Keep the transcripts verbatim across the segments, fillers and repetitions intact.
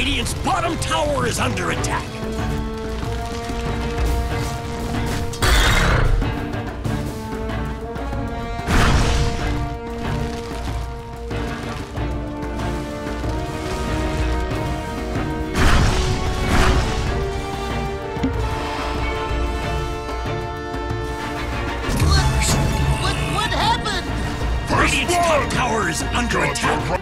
Radiant's bottom tower is under attack. What, what happened? Radiant's top tower is under attack.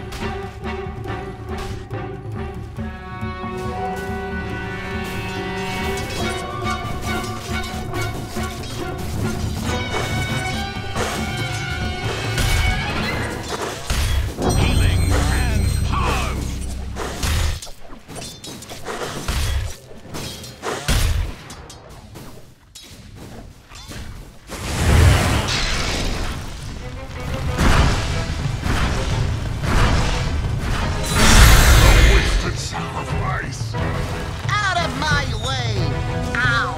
Out of my way! Ow!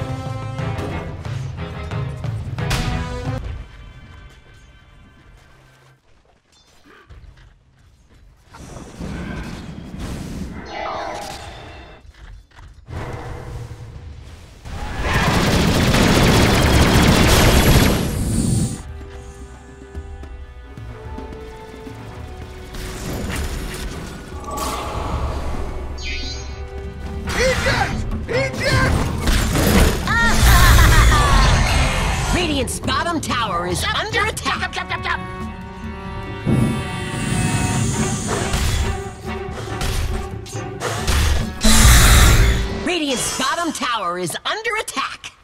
Radiant's bottom tower is Jump, under jump, attack. Jump, jump, jump, jump! Radiant's bottom tower is under attack.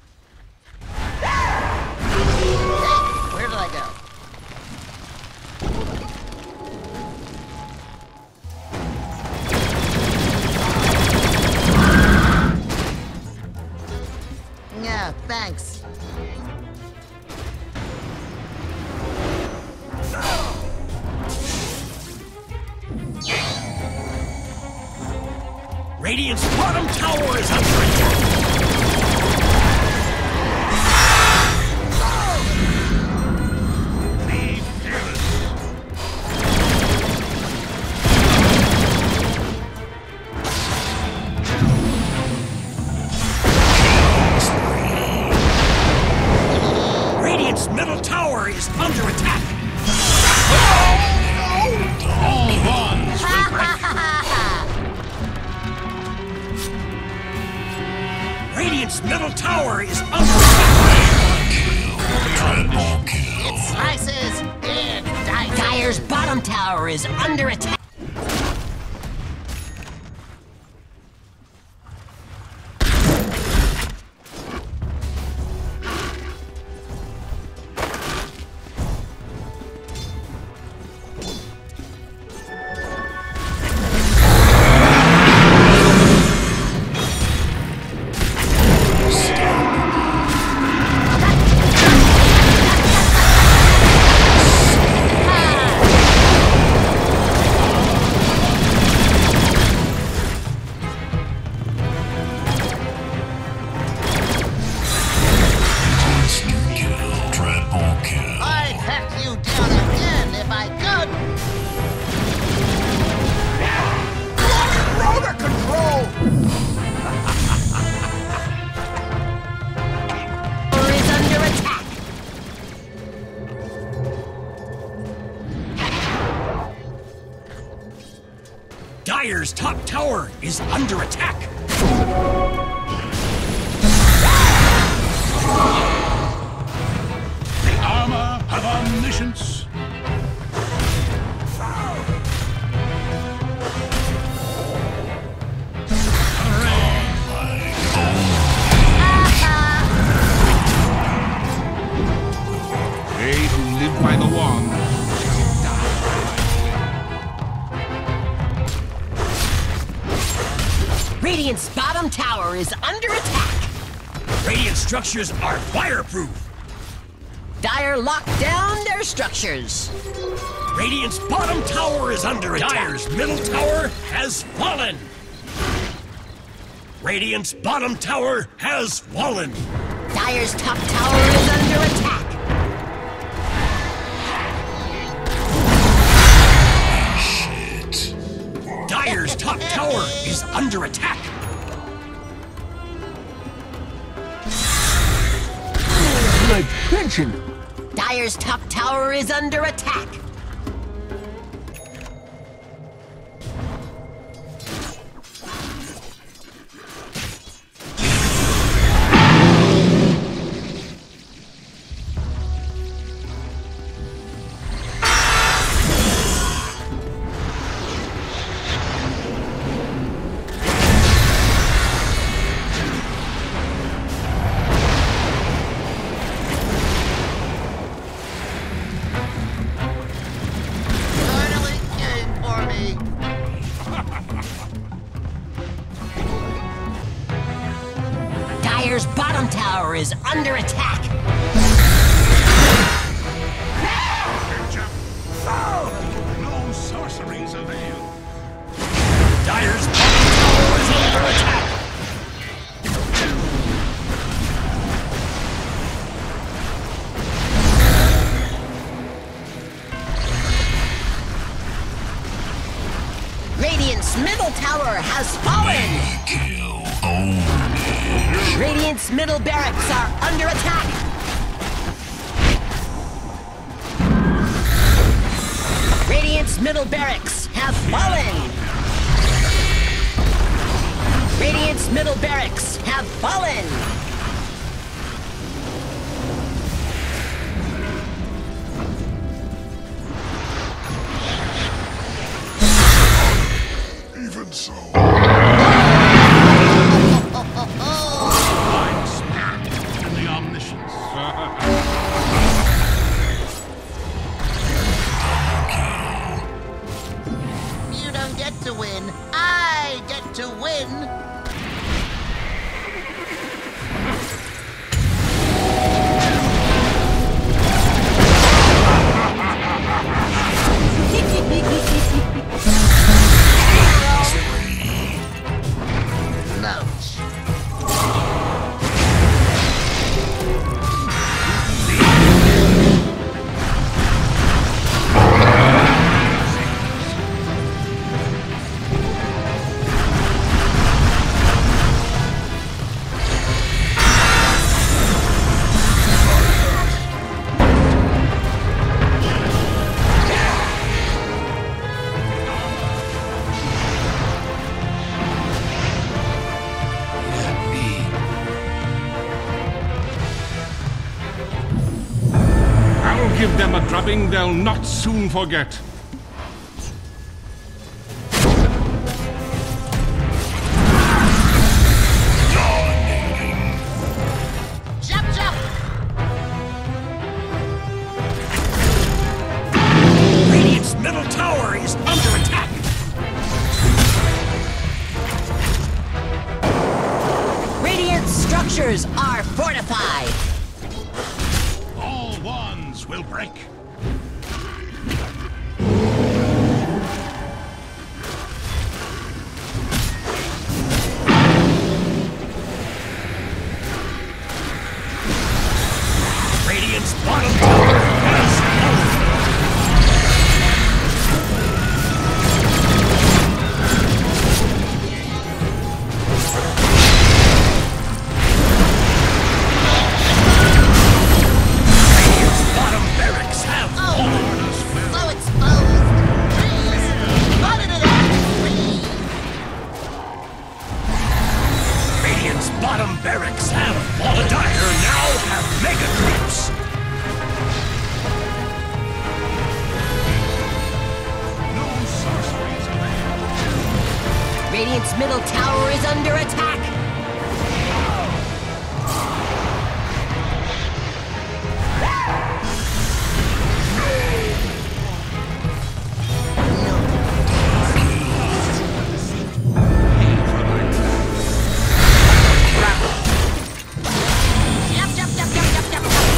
Hey, where did I go? Yeah, thanks. Radiant's bottom tower is under attack. Be fearless. Radiant's middle tower is under attack. All bonds will break. Radiant's middle tower is under attack. It slices, it dices. Dire's bottom tower is under attack. I'd hack you down again if I could. Rotor control! Tower is under attack. Dire's top tower is under attack. The armor of omniscience. They who live by the wand shall die by the way. Radiant's bottom tower is under attack. Radiant structures are fireproof. Dire locked down their structures. Radiant's bottom tower is under attack. Dire's middle tower has fallen. Radiant's bottom tower has fallen. Dire's top tower is under attack. Dire's top tower is under attack. My pension! Dire's top tower is under attack. Finally came for me. Dire's bottom tower is under attack. No sorceries avail. Dire's bottom tower is under attack. Radiant's middle tower has fallen. Radiant's middle barracks are under attack. Radiant's middle barracks have fallen. Radiant's middle barracks have fallen. Even so. Oh, In the omniscience. you don't get to win. I get to win. Ouch. I'll give them a drubbing they'll not soon forget. Jump, jump. Radiant's middle tower is under attack. Radiant structures are fortified. All wands will break. Radiant's bottom tower has fallen. Radiant's bottom barracks have fallen. So exposed. Please, spotted it out. Please. Radiant's bottom barracks have fallen. Dire now have mega troops. No sorceries avail. Radiant's middle tower is under attack. Jump, jump, jump, jump, jump, jump, jump.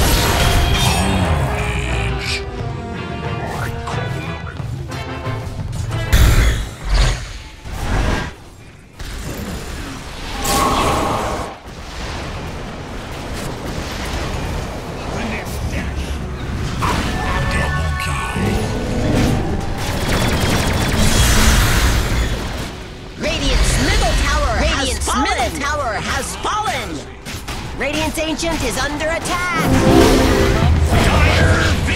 Ancient is under attack! Dire